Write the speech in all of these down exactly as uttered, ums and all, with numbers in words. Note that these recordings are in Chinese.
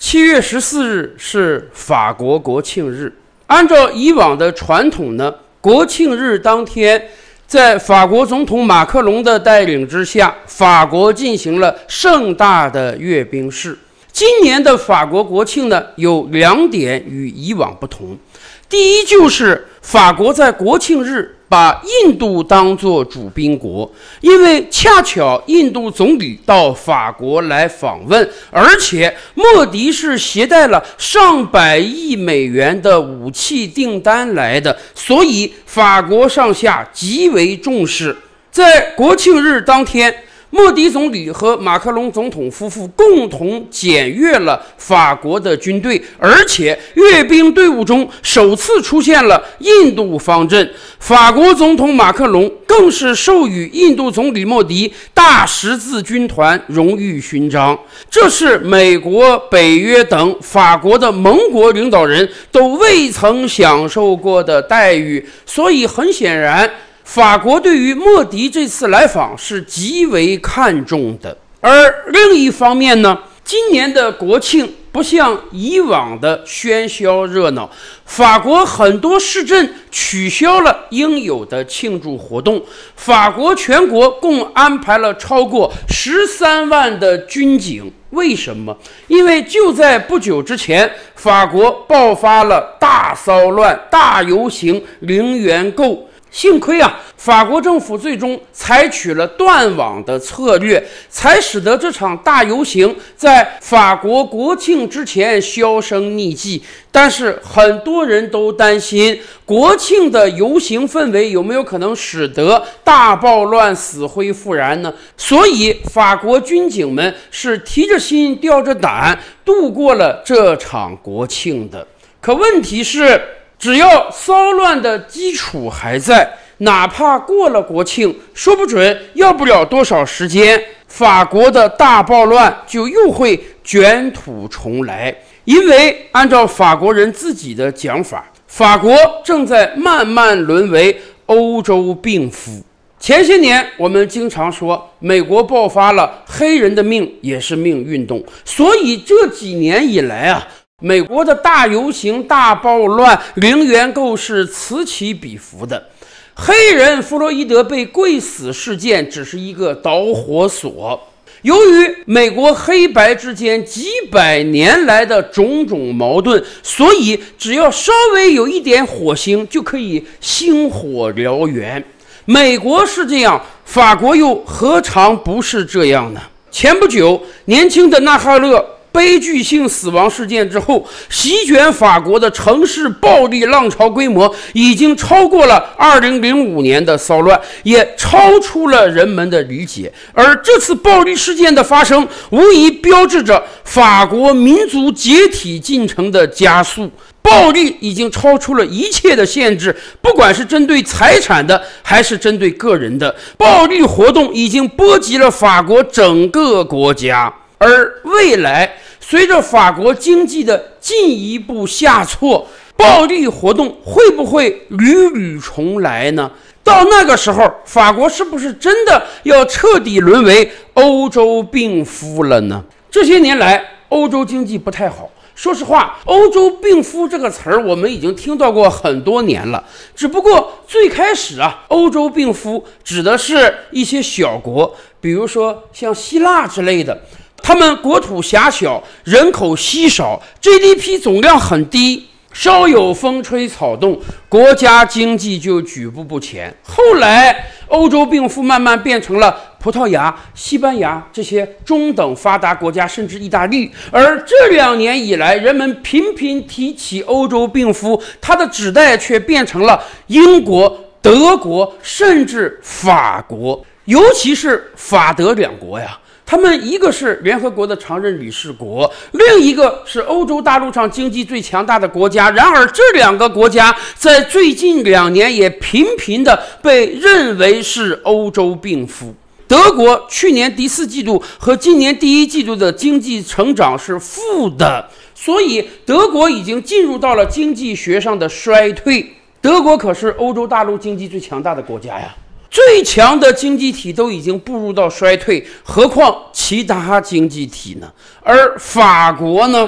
七月十四日是法国国庆日。按照以往的传统呢，国庆日当天，在法国总统马克龙的带领之下，法国进行了盛大的阅兵式。今年的法国国庆呢，有两点与以往不同。第一，就是法国在国庆日把印度当作主宾国，因为恰巧印度总理到法国来访问，而且莫迪是携带了上百亿美元的武器订单来的，所以法国上下极为重视。在国庆日当天，莫迪总理和马克龙总统夫妇共同检阅了法国的军队，而且阅兵队伍中首次出现了印度方阵。法国总统马克龙更是授予印度总理莫迪大十字军团荣誉勋章，这是美国、北约等法国的盟国领导人都未曾享受过的待遇。所以很显然，法国对于莫迪这次来访是极为看重的。而另一方面呢，今年的国庆不像以往的喧嚣热闹，法国很多市镇取消了应有的庆祝活动。法国全国共安排了超过十三万的军警。为什么？因为就在不久之前，法国爆发了大骚乱、大游行、零元购。幸亏啊，法国政府最终采取了断网的策略，才使得这场大游行在法国国庆之前销声匿迹。但是很多人都担心，国庆的游行氛围有没有可能使得大暴乱死灰复燃呢？所以法国军警们是提着心吊着胆度过了这场国庆的。可问题是，只要骚乱的基础还在，哪怕过了国庆，说不准要不了多少时间，法国的大暴乱就又会卷土重来。因为按照法国人自己的讲法，法国正在慢慢沦为欧洲病夫。前些年我们经常说，美国爆发了黑人的命也是命运动，所以这几年以来啊，美国的大游行、大暴乱、零元购是此起彼伏的。黑人弗洛伊德被跪死事件只是一个导火索。由于美国黑白之间几百年来的种种矛盾，所以只要稍微有一点火星，就可以星火燎原。美国是这样，法国又何尝不是这样呢？前不久，年轻的纳哈勒悲剧性死亡事件之后，席卷法国的城市暴力浪潮规模已经超过了二零零五年的骚乱，也超出了人们的理解。而这次暴力事件的发生，无疑标志着法国民族解体进程的加速。暴力已经超出了一切的限制，不管是针对财产的还是针对个人的，暴力活动已经波及了法国整个国家。而未来随着法国经济的进一步下挫，暴力活动会不会屡屡重来呢？到那个时候，法国是不是真的要彻底沦为欧洲病夫了呢？这些年来，欧洲经济不太好。说实话，欧洲病夫这个词儿我们已经听到过很多年了，只不过最开始啊，欧洲病夫指的是一些小国，比如说像希腊之类的，他们国土狭小，人口稀少， G D P 总量很低，稍有风吹草动，国家经济就举步不前。后来欧洲病夫慢慢变成了葡萄牙、西班牙这些中等发达国家，甚至意大利。而这两年以来，人们频频提起欧洲病夫，它的指代却变成了英国、德国，甚至法国，尤其是法德两国呀。他们一个是联合国的常任理事国，另一个是欧洲大陆上经济最强大的国家。然而这两个国家在最近两年也频频的被认为是欧洲病夫。德国去年第四季度和今年第一季度的经济成长是负的，所以德国已经进入到了经济学上的衰退。德国可是欧洲大陆经济最强大的国家呀，最强的经济体都已经步入到衰退，何况其他经济体呢？而法国呢？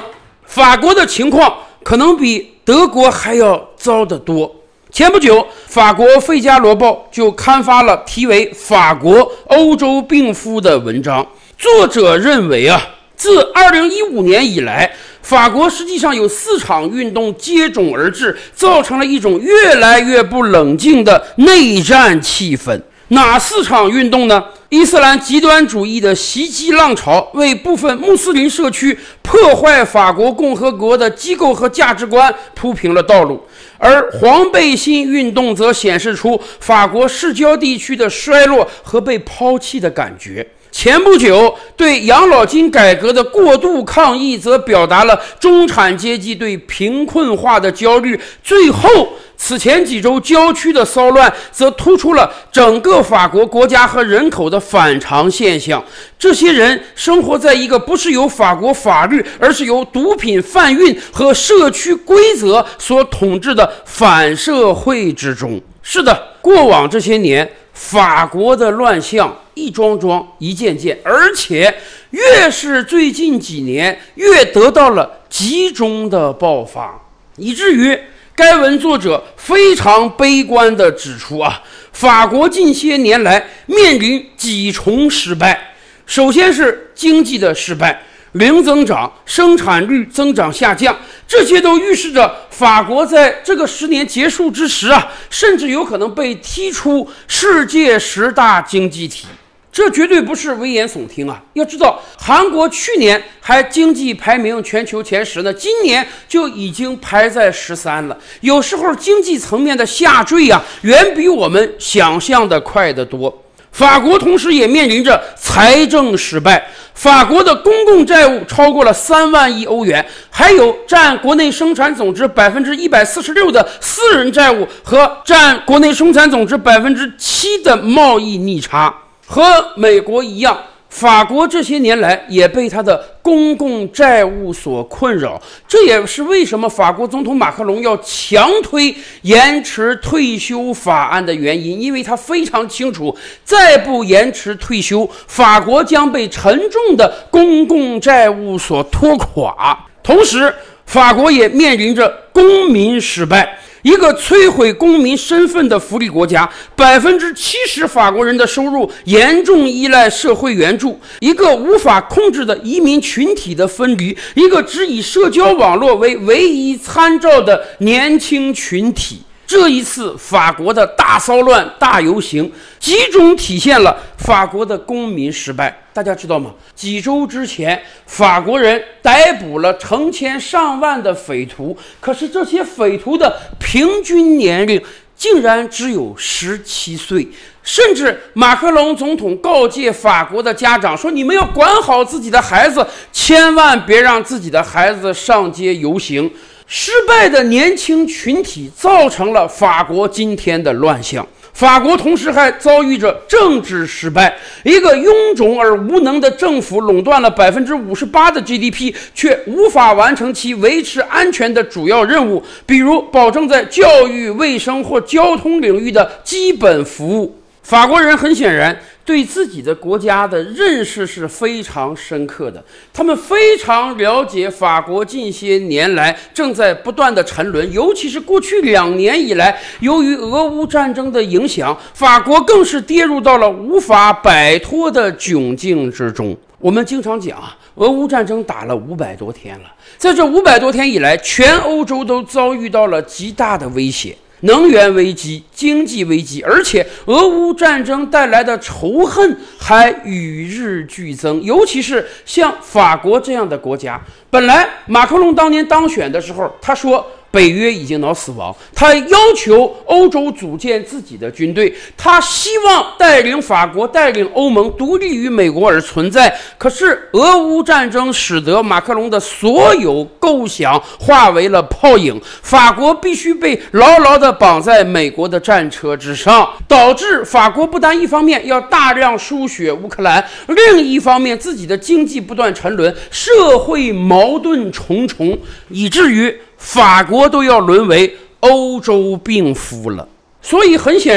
法国的情况可能比德国还要糟得多。前不久，法国《费加罗报》就刊发了题为《法国欧洲病夫》的文章。作者认为啊，自二零一五年以来，法国实际上有四场运动接踵而至，造成了一种越来越不冷静的内战气氛。哪四场运动呢？伊斯兰极端主义的袭击浪潮为部分穆斯林社区破坏法国共和国的机构和价值观铺平了道路，而黄背心运动则显示出法国市郊地区的衰落和被抛弃的感觉。前不久，对养老金改革的过度抗议则表达了中产阶级对贫困化的焦虑。最后，此前几周郊区的骚乱则突出了整个法国国家和人口的反常现象。这些人生活在一个不是由法国法律，而是由毒品贩运和社区规则所统治的反社会之中。是的，过往这些年，法国的乱象一桩桩一件件，而且越是最近几年越得到了集中的爆发，以至于该文作者非常悲观地指出啊，法国近些年来面临几重失败。首先是经济的失败，零增长，生产率增长下降，这些都预示着法国在这个十年结束之时啊，甚至有可能被踢出世界十大经济体。这绝对不是危言耸听啊！要知道，韩国去年还经济排名全球前十呢，今年就已经排在十三了。有时候经济层面的下坠啊，远比我们想象的快得多。法国同时也面临着财政失败，法国的公共债务超过了三万亿欧元，还有占国内生产总值百分之一百四十六的私人债务和占国内生产总值百分之七的贸易逆差。和美国一样，法国这些年来也被他的公共债务所困扰，这也是为什么法国总统马克龙要强推延迟退休法案的原因，因为他非常清楚，再不延迟退休，法国将被沉重的公共债务所拖垮。同时，法国也面临着公民失败。一个摧毁公民身份的福利国家，百分之七十法国人的收入严重依赖社会援助，一个无法控制的移民群体的分离，一个只以社交网络为唯一参照的年轻群体。这一次法国的大骚乱、大游行，集中体现了法国的公民失败。大家知道吗？几周之前，法国人逮捕了成千上万的匪徒，可是这些匪徒的平均年龄竟然只有十七岁。甚至马克龙总统告诫法国的家长说，你们要管好自己的孩子，千万别让自己的孩子上街游行。失败的年轻群体造成了法国今天的乱象。法国同时还遭遇着政治失败，一个臃肿而无能的政府垄断了百分之五十八的 G D P， 却无法完成其维持安全的主要任务，比如保证在教育、卫生或交通领域的基本服务。法国人很显然对自己的国家的认识是非常深刻的，他们非常了解法国近些年来正在不断的沉沦，尤其是过去两年以来，由于俄乌战争的影响，法国更是跌入到了无法摆脱的窘境之中。我们经常讲啊，俄乌战争打了五百多天了，在这五百多天以来，全欧洲都遭遇到了极大的威胁。能源危机、经济危机，而且俄乌战争带来的仇恨还与日俱增。尤其是像法国这样的国家，本来马克龙当年当选的时候，他说北约已经脑死亡，他要求欧洲组建自己的军队，他希望带领法国、带领欧盟独立于美国而存在。可是俄乌战争使得马克龙的所有构想化为了泡影，法国必须被牢牢地绑在美国的战车之上，导致法国不但一方面要大量输血乌克兰，另一方面自己的经济不断沉沦，社会矛盾重重，以至于法国都要沦为欧洲病夫了。所以很显然，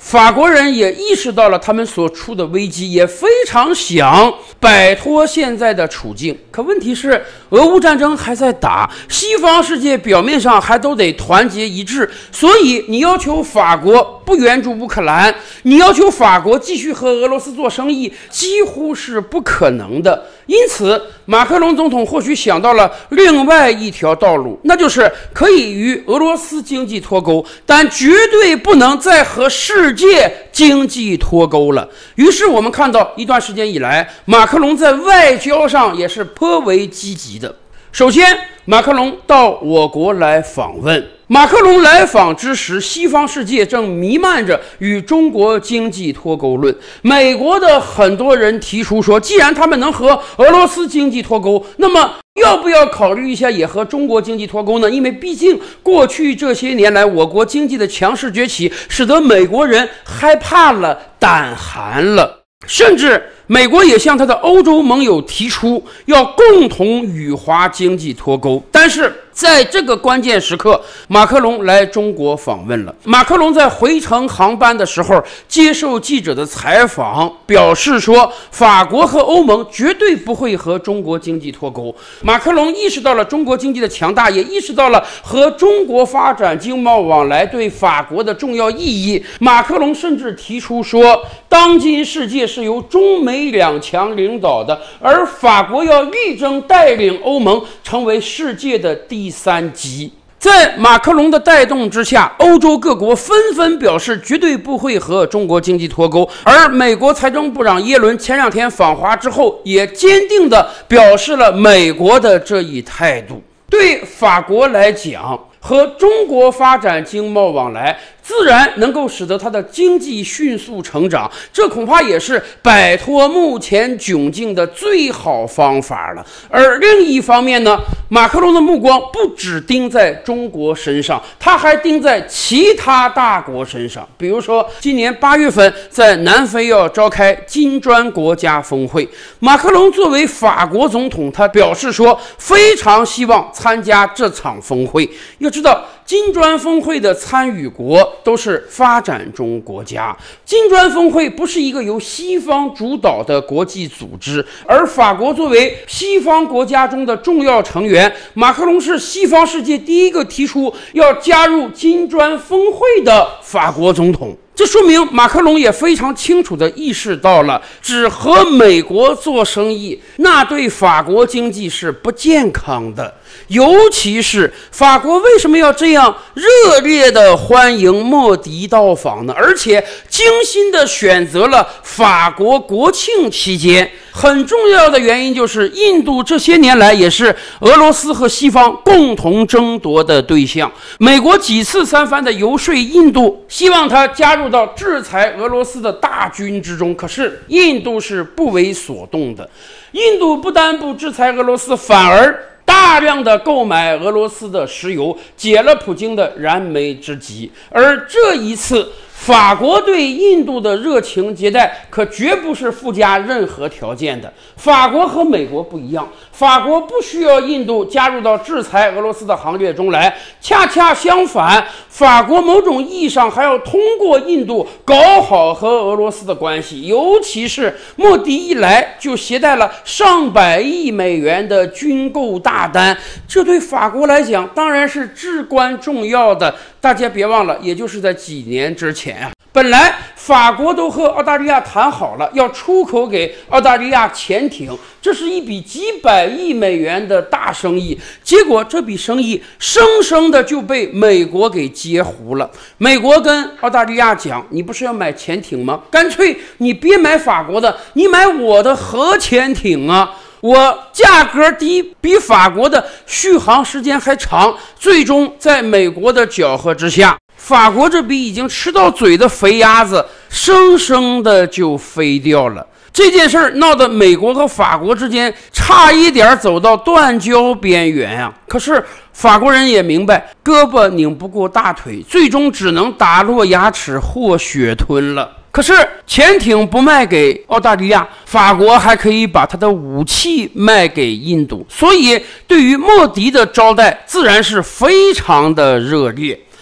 法国人也意识到了他们所处的危机，也非常想摆脱现在的处境。可问题是，俄乌战争还在打，西方世界表面上还都得团结一致，所以你要求法国不援助乌克兰，你要求法国继续和俄罗斯做生意，几乎是不可能的。因此，马克龙总统或许想到了另外一条道路，那就是可以与俄罗斯经济脱钩，但绝对不能再和世界经济脱钩了。于是我们看到一段时间以来，马克龙在外交上也是颇为积极的。首先，马克龙到我国来访问。马克龙来访之时，西方世界正弥漫着与中国经济脱钩论。美国的很多人提出说，既然他们能和俄罗斯经济脱钩，那么要不要考虑一下也和中国经济脱钩呢？因为毕竟过去这些年来，我国经济的强势崛起，使得美国人害怕了、胆寒了。甚至美国也向他的欧洲盟友提出要共同与华经济脱钩。但是在这个关键时刻，马克龙来中国访问了。马克龙在回程航班的时候接受记者的采访，表示说法国和欧盟绝对不会和中国经济脱钩。马克龙意识到了中国经济的强大，也意识到了和中国发展经贸往来对法国的重要意义。马克龙甚至提出说，当今世界是由中美两强领导的，而法国要力争带领欧盟成为世界的第三极。在马克龙的带动之下，欧洲各国纷纷表示绝对不会和中国经济脱钩，而美国财政部长耶伦前两天访华之后，也坚定地表示了美国的这一态度。对法国来讲，和中国发展经贸往来，自然能够使得它的经济迅速成长，这恐怕也是摆脱目前窘境的最好方法了。而另一方面呢，马克龙的目光不只盯在中国身上，他还盯在其他大国身上。比如说，今年八月份在南非要召开金砖国家峰会，马克龙作为法国总统，他表示说非常希望参加这场峰会。要知道，金砖峰会的参与国都是发展中国家。金砖峰会不是一个由西方主导的国际组织，而法国作为西方国家中的重要成员，马克龙是西方世界第一个提出要加入金砖峰会的法国总统。这说明马克龙也非常清楚地意识到了，只和美国做生意，那对法国经济是不健康的。尤其是法国为什么要这样热烈地欢迎莫迪到访呢？而且精心地选择了法国国庆期间。很重要的原因就是，印度这些年来也是俄罗斯和西方共同争夺的对象。美国几次三番的游说印度，希望他加入到制裁俄罗斯的大军之中，可是印度是不为所动的。印度不但不制裁俄罗斯，反而大量的购买俄罗斯的石油，解了普京的燃眉之急。而这一次，法国对印度的热情接待可绝不是附加任何条件的。法国和美国不一样，法国不需要印度加入到制裁俄罗斯的行列中来，恰恰相反，法国某种意义上还要通过印度搞好和俄罗斯的关系。尤其是莫迪一来就携带了上百亿美元的军购大单，这对法国来讲当然是至关重要的。大家别忘了，也就是在几年之前啊，本来法国都和澳大利亚谈好了，要出口给澳大利亚潜艇，这是一笔几百亿美元的大生意。结果这笔生意生生的就被美国给截胡了。美国跟澳大利亚讲，你不是要买潜艇吗？干脆你别买法国的，你买我的核潜艇啊，我价格低，比法国的续航时间还长。最终在美国的搅和之下，法国这笔已经吃到嘴的肥鸭子生生的就飞掉了。这件事儿闹得美国和法国之间差一点走到断交边缘啊！可是法国人也明白，胳膊拧不过大腿，最终只能打落牙齿或血吞了。可是潜艇不卖给澳大利亚，法国还可以把他的武器卖给印度，所以对于莫迪的招待自然是非常的热烈。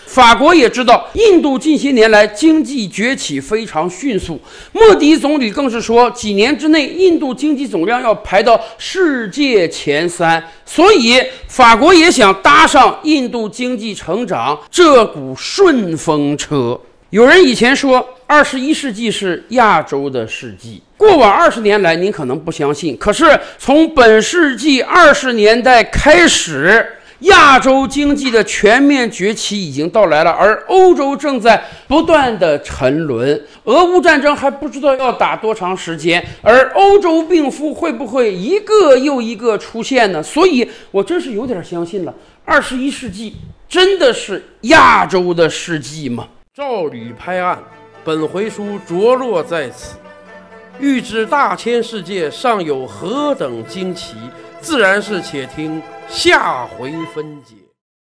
法国也知道印度近些年来经济崛起非常迅速，莫迪总理更是说，几年之内印度经济总量要排到世界前三，所以法国也想搭上印度经济成长这股顺风车。有人以前说二十一世纪是亚洲的世纪，过往二十年来您可能不相信，可是从本世纪二十年代开始，亚洲经济的全面崛起已经到来了，而欧洲正在不断的沉沦。俄乌战争还不知道要打多长时间，而欧洲病夫会不会一个又一个出现呢？所以我真是有点相信了，二十一世纪真的是亚洲的世纪吗？ 照吕拍案，本回书着落在此。欲知大千世界尚有何等惊奇，自然是且听下回分解。